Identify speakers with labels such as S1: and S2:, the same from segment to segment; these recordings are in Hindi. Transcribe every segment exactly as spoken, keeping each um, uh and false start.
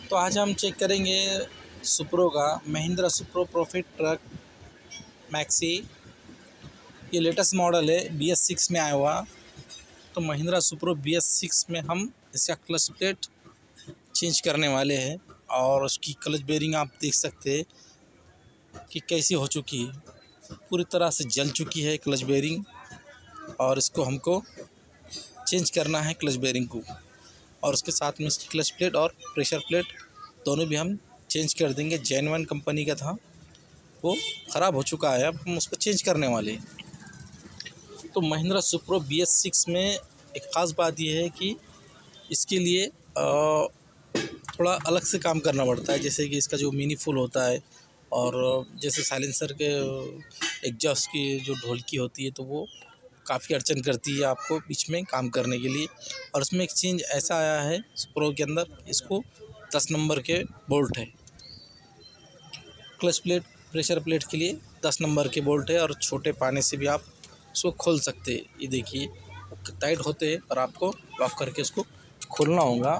S1: तो आज हम चेक करेंगे सुप्रो का, Mahindra Supro profit truck Maxi. ये लेटेस्ट मॉडल है, बी एस सिक्स में आया हुआ। तो Mahindra Supro B S six में हम इसका क्लच प्लेट चेंज करने वाले हैं और उसकी क्लच बेरिंग आप देख सकते हैं कि कैसी हो चुकी है, पूरी तरह से जल चुकी है क्लच बेरिंग। और इसको हमको चेंज करना है क्लच बेरिंग को, और उसके साथ में इसकी क्लच प्लेट और प्रेशर प्लेट दोनों भी हम चेंज कर देंगे। जेन्युइन कंपनी का था, वो ख़राब हो चुका है, अब हम उसको चेंज करने वाले हैं। तो Mahindra Supro B S six में एक ख़ास बात यह है कि इसके लिए थोड़ा अलग से काम करना पड़ता है। जैसे कि इसका जो मिनी फुल होता है, और जैसे साइलेंसर के एग्जॉस्ट की जो ढोलकी होती है, तो वो काफ़ी अड़चन करती है आपको बीच में काम करने के लिए। और उसमें एक चेंज ऐसा आया है सुप्रो के अंदर, इसको दस नंबर के बोल्ट है। क्लच प्लेट प्रेशर प्लेट के लिए दस नंबर के बोल्ट है, और छोटे पाने से भी आप उसको खोल सकते हैं। ये देखिए टाइट होते हैं, और आपको लॉक करके उसको खोलना होगा।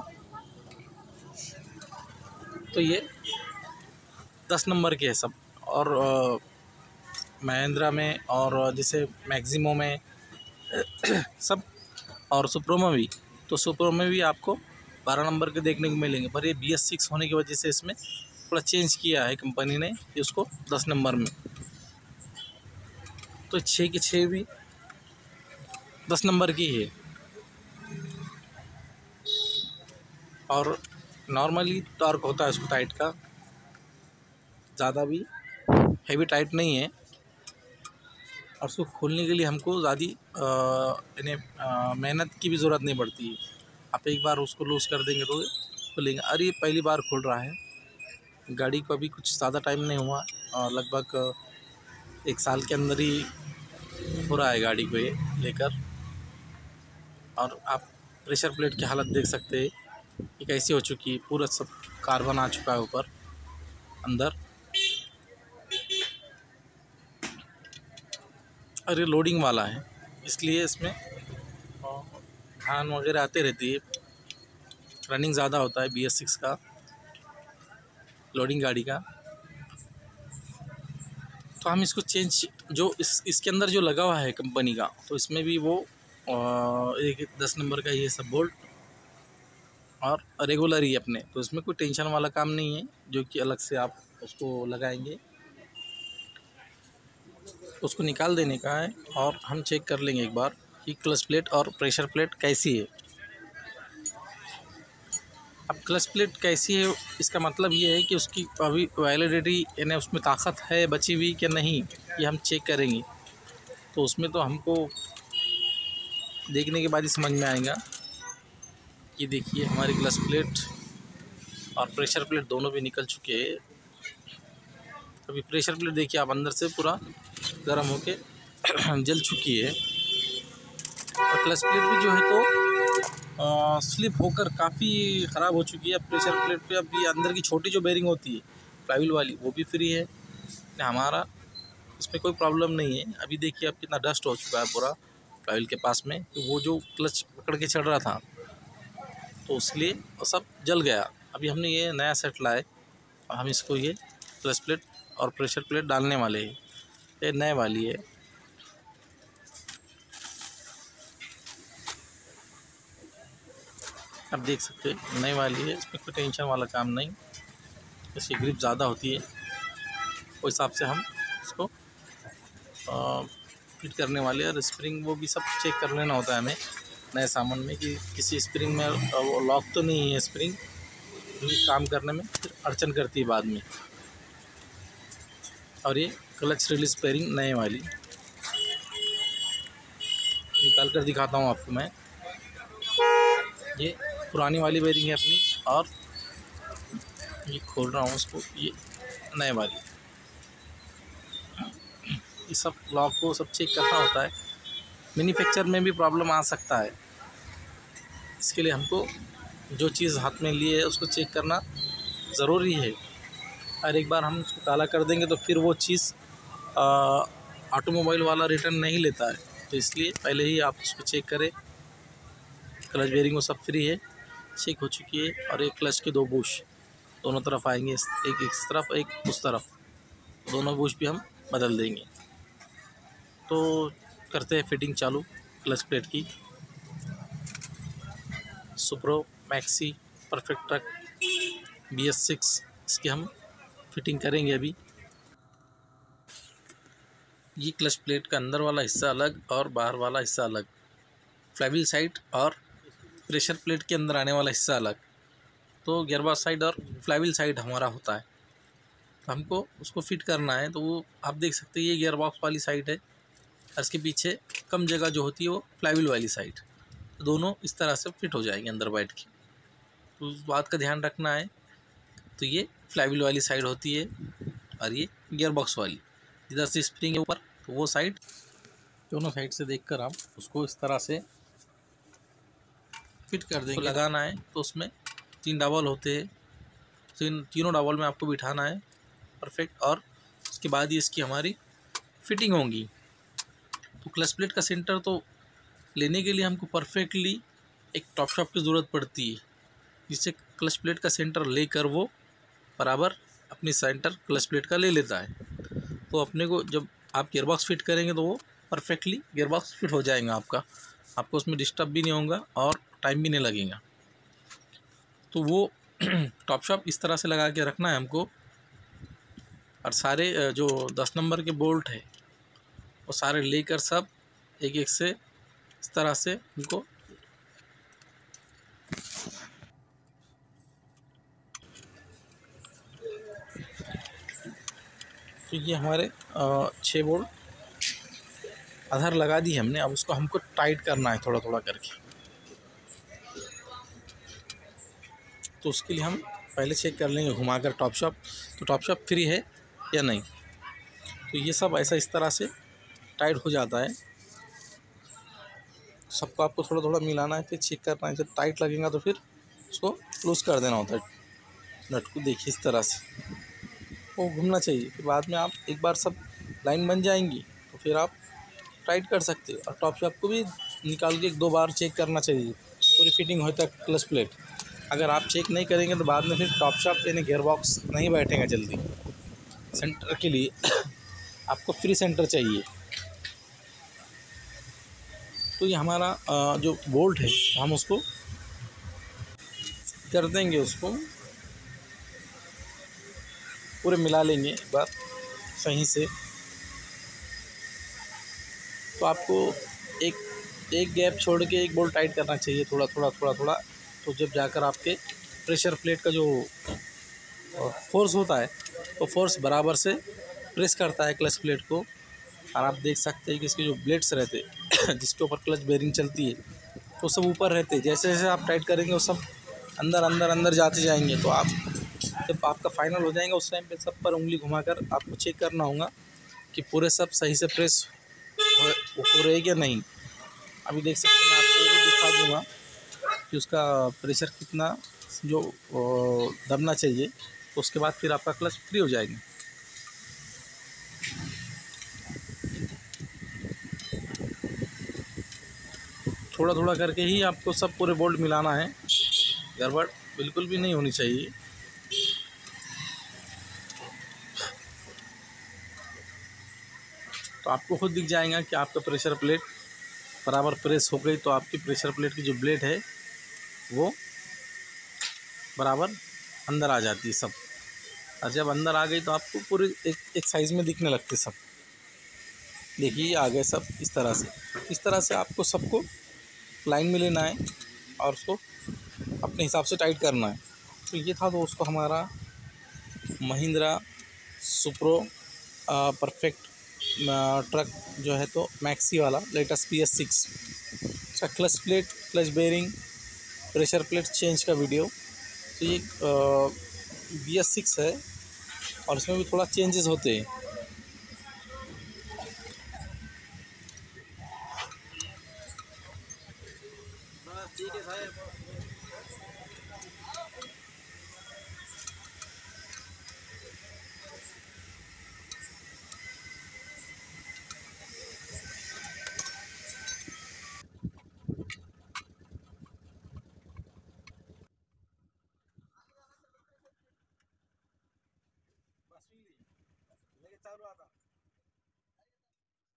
S1: तो ये दस नंबर के है सब। और महिंद्रा में और जैसे मैक्सिमो में सब, और सुप्रो में भी, तो सुप्रो में भी आपको बारह नंबर के देखने को मिलेंगे। पर ये बी एस सिक्स होने की वजह से इसमें थोड़ा चेंज किया है कंपनी ने, इसको दस नंबर में। तो छः के छः भी दस नंबर की है। और नॉर्मली टॉर्क होता है उसको टाइट का, ज़्यादा भी हैवी टाइट नहीं है। और उसको खोलने के लिए हमको ज़्यादा यानी मेहनत की भी ज़रूरत नहीं पड़ती है। आप एक बार उसको लूज़ कर देंगे तो खुलेंगे। अरे ये पहली बार खुल रहा है, गाड़ी को अभी कुछ ज़्यादा टाइम नहीं हुआ, और लगभग एक साल के अंदर ही हो रहा है गाड़ी को ये लेकर। और आप प्रेशर प्लेट की हालत देख सकते हैं कि कैसी हो चुकी है, पूरा सब कार्बन आ चुका है ऊपर अंदर। और ये लोडिंग वाला है, इसलिए इसमें धान वगैरह आते रहती है, रनिंग ज़्यादा होता है बी एस सिक्स का, लोडिंग गाड़ी का। तो हम इसको चेंज, जो इस इसके अंदर जो लगा हुआ है कंपनी का, तो इसमें भी वो एक दस नंबर का ये सब बोल्ट और रेगुलर ही अपने, तो इसमें कोई टेंशन वाला काम नहीं है, जो कि अलग से आप उसको लगाएंगे। उसको निकाल देने का है, और हम चेक कर लेंगे एक बार कि क्लच प्लेट और प्रेशर प्लेट कैसी है। अब क्लच प्लेट कैसी है, इसका मतलब ये है कि उसकी अभी वैलिडिटी यानी उसमें ताकत है बची हुई कि नहीं, ये हम चेक करेंगे। तो उसमें तो हमको देखने के बाद ही समझ में आएगा। ये देखिए हमारी क्लच प्लेट और प्रेशर प्लेट दोनों भी निकल चुके हैं। अभी प्रेशर प्लेट देखिए आप, अंदर से पूरा गर्म होके जल चुकी है। और क्लच प्लेट भी जो है तो आ, स्लिप होकर काफ़ी ख़राब हो चुकी है। प्रेशर प्लेट पे अभी अंदर की छोटी जो बेरिंग होती है फ्लाईव्हील वाली, वो भी फ्री है। हमारा इसमें कोई प्रॉब्लम नहीं है। अभी देखिए अब कितना डस्ट हो चुका है पूरा फ्लाईव्हील के पास में, तो वो जो क्लच पकड़ के चढ़ रहा था तो इसलिए वो सब जल गया। अभी हमने ये नया सेट लाए, और हम इसको ये क्लच प्लेट और प्रेशर प्लेट डालने वाले हैं। ये नए वाली है। आप देख सकते हैं नई वाली है, इसमें कोई टेंशन वाला काम नहीं। इसकी ग्रिप ज़्यादा होती है, उस हिसाब से हम इसको फिट करने वाले हैं। और स्प्रिंग वो भी सब चेक कर लेना होता है हमें नए सामान में, कि किसी स्प्रिंग में वो लॉक तो नहीं है स्प्रिंग, क्योंकि काम करने में फिर अड़चन करती है बाद में। और ये क्लच रिलीज पेयरिंग नए वाली निकाल कर दिखाता हूँ आपको मैं। ये पुरानी वाली बेरिंग है अपनी, और ये खोल रहा हूँ उसको, ये नए वाली। ये सब लॉक को सब चेक करना होता है, मैन्युफैक्चर में भी प्रॉब्लम आ सकता है। इसके लिए हमको जो चीज़ हाथ में लिए है उसको चेक करना ज़रूरी है। और एक बार हम उसको काला कर देंगे तो फिर वो चीज़ ऑटोमोबाइल वाला रिटर्न नहीं लेता है। तो इसलिए पहले ही आप उसको चेक करें। क्लच बेरिंग वो सब फ्री है, चेक हो चुकी है। और एक क्लच के दो बुश दोनों तरफ आएंगे, एक इस तरफ एक उस तरफ, दोनों बूश भी हम बदल देंगे। तो करते हैं फिटिंग चालू क्लच प्लेट की। Supro Maxi perfect truck B S six, इसकी हम फिटिंग करेंगे अभी। ये क्लच प्लेट का अंदर वाला हिस्सा अलग और बाहर वाला हिस्सा अलग, फ्लाईव्हील साइड और प्रेशर प्लेट के अंदर आने वाला हिस्सा अलग। तो गियरबॉक्स साइड और फ्लाईव्हील साइड हमारा होता है, तो हमको उसको फिट करना है। तो वो आप देख सकते हैं, ये गियरबॉक्स वाली साइड है और इसके पीछे कम जगह जो होती है वो फ्लाईव्हील वाली साइड। तो दोनों इस तरह से फिट हो जाएंगे अंदर बैठ के। तो उस बात का ध्यान रखना है। तो ये फ्लाईव्हील वाली साइड होती है और ये गियरबॉक्स वाली, इधर से स्प्रिंग है ऊपर, तो वो साइड। दोनों साइड से देखकर आप उसको इस तरह से फिट कर देंगे। तो लगाना है तो उसमें तीन डबल होते हैं, तीन तीनों डबल में आपको बिठाना है परफेक्ट, और उसके बाद ही इसकी हमारी फिटिंग होगी। तो क्लच प्लेट का सेंटर तो लेने के लिए हमको परफेक्टली एक टॉप शॉप की ज़रूरत पड़ती है, जिससे क्लच प्लेट का सेंटर लेकर वो बराबर अपनी सेंटर क्लच प्लेट का ले लेता है। तो अपने को जब आप गियरबॉक्स फिट करेंगे तो वो परफेक्टली गियरबॉक्स फिट हो जाएगा आपका, आपको उसमें डिस्टर्ब भी नहीं होगा और टाइम भी नहीं लगेगा। तो वो टॉप शॉप इस तरह से लगा के रखना है हमको। और सारे जो दस नंबर के बोल्ट है वो सारे लेकर सब एक एक से इस तरह से उनको तो ये हमारे छः बोल्ट आधार लगा दी हमने। अब उसको हमको टाइट करना है थोड़ा थोड़ा करके। तो उसके लिए हम पहले चेक कर लेंगे घुमाकर टॉप शॉप, तो टॉप शॉप फ्री है या नहीं। तो ये सब ऐसा इस तरह से टाइट हो जाता है। सबको आपको थोड़ा थोड़ा मिलाना है, फिर चेक करना है। जब टाइट लगेगा तो फिर उसको लूज़ कर देना होता है नट को। देखिए इस तरह से वो घूमना चाहिए। फिर बाद में आप एक बार सब लाइन बन जाएंगी तो फिर आप टाइट कर सकते हो। और टॉप शॉप को भी निकाल के एक दो बार चेक करना चाहिए पूरी फिटिंग होता है क्लच प्लेट। अगर आप चेक नहीं करेंगे तो बाद में फिर टॉप शॉप यानी गियर बॉक्स नहीं बैठेगा जल्दी। सेंटर के लिए आपको फ्री सेंटर चाहिए। तो ये हमारा जो बोल्ट है हम उसको कर देंगे, उसको पूरे मिला लेंगे एक बार सही से। तो आपको एक एक गैप छोड़ के एक बोल्ट टाइट करना चाहिए, थोड़ा थोड़ा थोड़ा थोड़ा। तो जब जाकर आपके प्रेशर प्लेट का जो फोर्स होता है तो फोर्स बराबर से प्रेस करता है क्लच प्लेट को। और आप देख सकते हैं कि इसके जो ब्लेड्स रहते हैं जिसके ऊपर क्लच बेरिंग चलती है वो सब ऊपर रहते हैं। जैसे जैसे आप टाइट करेंगे वो सब अंदर अंदर अंदर जाते जाएंगे। तो आप जब आपका फाइनल हो जाएगा उस टाइम पे सब पर उंगली घुमाकर आपको चेक करना होगा कि पूरे सब सही से प्रेस हो रहे क्या नहीं। अभी देख सकते हैं, मैं आपको वो भी दिखा दूँगा कि उसका प्रेशर कितना जो दबना चाहिए। तो उसके बाद फिर आपका क्लच फ्री हो जाएगा। थोड़ा थोड़ा करके ही आपको सब पूरे बोल्ट मिलाना है, गड़बड़ बिल्कुल भी नहीं होनी चाहिए। तो आपको खुद दिख जाएगा कि आपका प्रेशर प्लेट बराबर प्रेस हो गई। तो आपकी प्रेशर प्लेट की जो ब्लेड है वो बराबर अंदर आ जाती है सब। और जब अंदर आ गई तो आपको पूरे एक एक साइज़ में दिखने लगते सब। देखिए आ गए सब इस तरह से। इस तरह से आपको सबको लाइन में लेना है और उसको अपने हिसाब से टाइट करना है। तो ये था दोस्तों हमारा महिंद्रा सुप्रो परफेक्ट ट्रक जो है तो मैक्सी वाला लेटेस्ट बी एस सिक्स का clutch plate, clutch bearing, pressure plate change का वीडियो। तो ये बी एस सिक्स है और इसमें भी थोड़ा चेंजेस होते हैं। ठीक है साहब।
S2: चालू आता